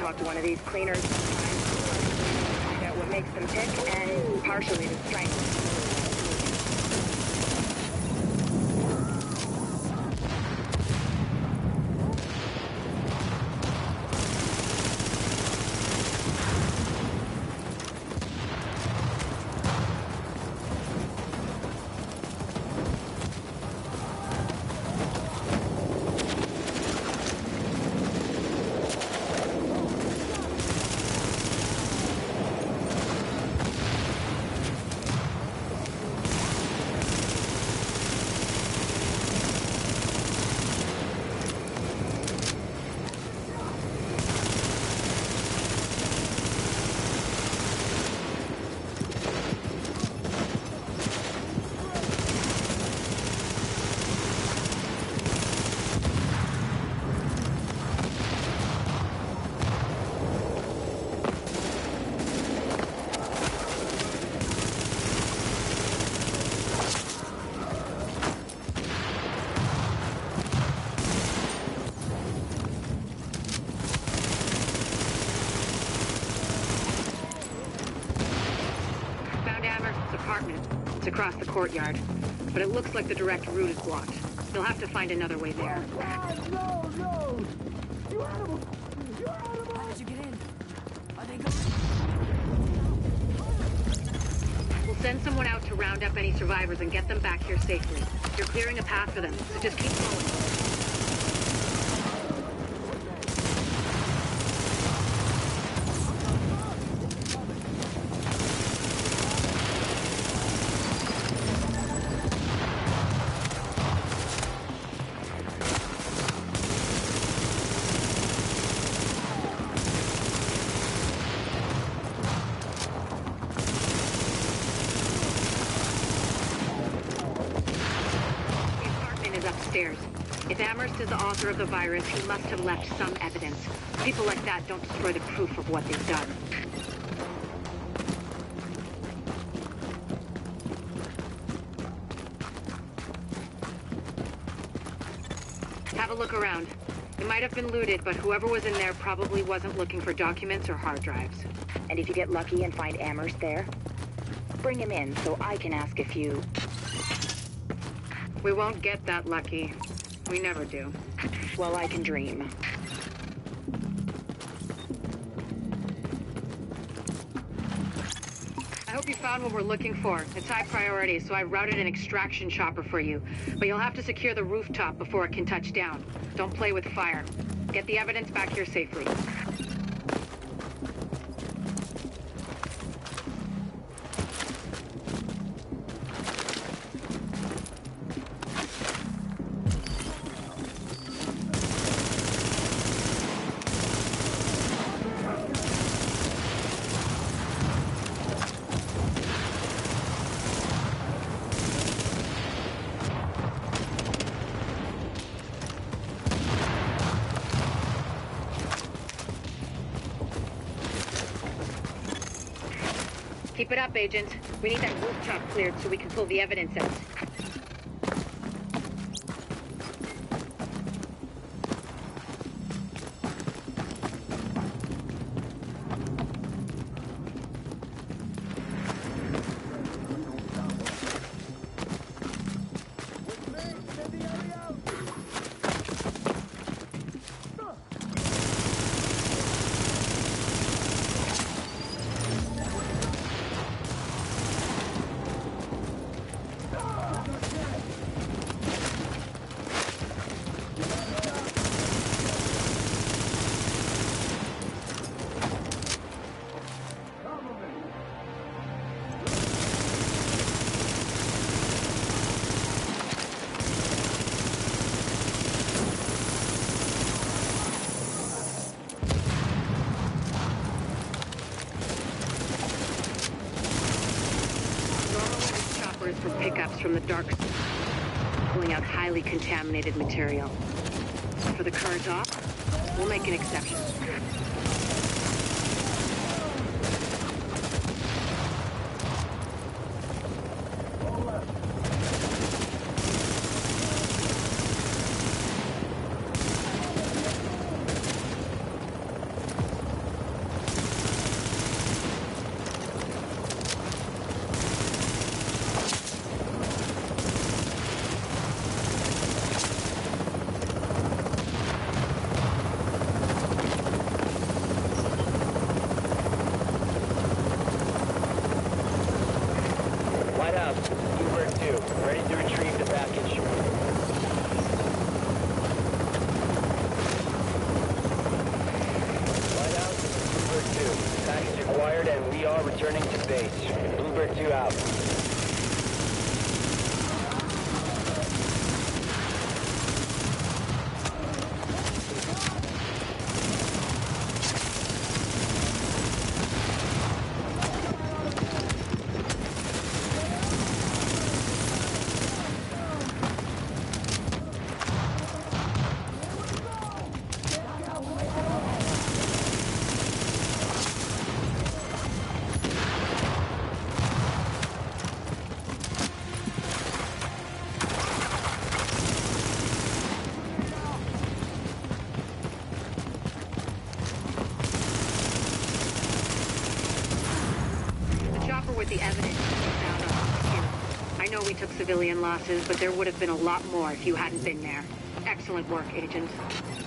talk to one of these cleaners sometimes, find out what makes them tick, and partially the strength. Across the courtyard, but it looks like the direct route is blocked. You'll have to find another way there. No! You animals! How did you get in? Are they going? We'll send someone out to round up any survivors and get them back here safely. You're clearing a path for them, so just keep going. If Amherst is the author of the virus, he must have left some evidence. People like that don't destroy the proof of what they've done. Have a look around. It might have been looted, but whoever was in there probably wasn't looking for documents or hard drives. And if you get lucky and find Amherst there, bring him in so I can ask a few. We won't get that lucky. We never do. Well, I can dream. I hope you found what we're looking for. It's high priority, so I routed an extraction chopper for you. But you'll have to secure the rooftop before it can touch down. Don't play with fire. Get the evidence back here safely. Keep it up, Agent. We need that rooftop cleared so we can pull the evidence out. Pickups from the dark side, pulling out highly contaminated material. For the current off, we'll make an exception. 2, ready to retrieve the package. Lighthouse, this is Bluebird 2. Package acquired and we are returning to base. Bluebird 2 out. With the evidence we found on Hawk 2. I know we took civilian losses, but there would have been a lot more if you hadn't been there. Excellent work, Agent.